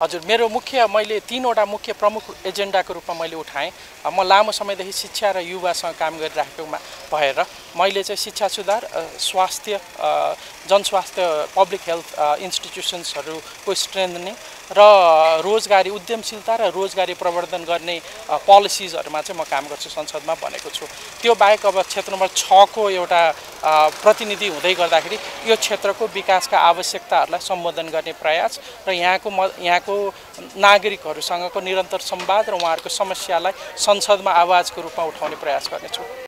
हजुर, मेरो मैले 3वटा मुख्य प्रमुख एजेन्डाको रूपमा मैले उठाएँ। म लामो समयदेखि शिक्षा र युवासँग काम गरिराखेको भएर मैले चाहिँ शिक्षा सुधार, स्वास्थ्य, जनस्वास्थ्य, पब्लिक हेल्थ इन्स्टिट्युसन्सहरूको स्ट्रेन्थनिङ र रोजगारी उद्यमशीलता र रोजगारी प्रवर्धन गर्ने पोलिसिजहरूमा चाहिँ म काम गर्छु, संसदमा भनेको छु। त्यो बाहेक अब क्षेत्र नम्बर 6 को एउटा प्रतिनिधि हुँदै गर्दाखेरि यो क्षेत्रको विकासका आवश्यकताहरूलाई सम्बोधन गर्ने प्रयास र यहाँको नागरिकहरूसँगको निरन्तर संवाद र उहाँहरूको समस्यालाई संसदमा आवाजको रूपमा उठाउने प्रयास गर्नेछु।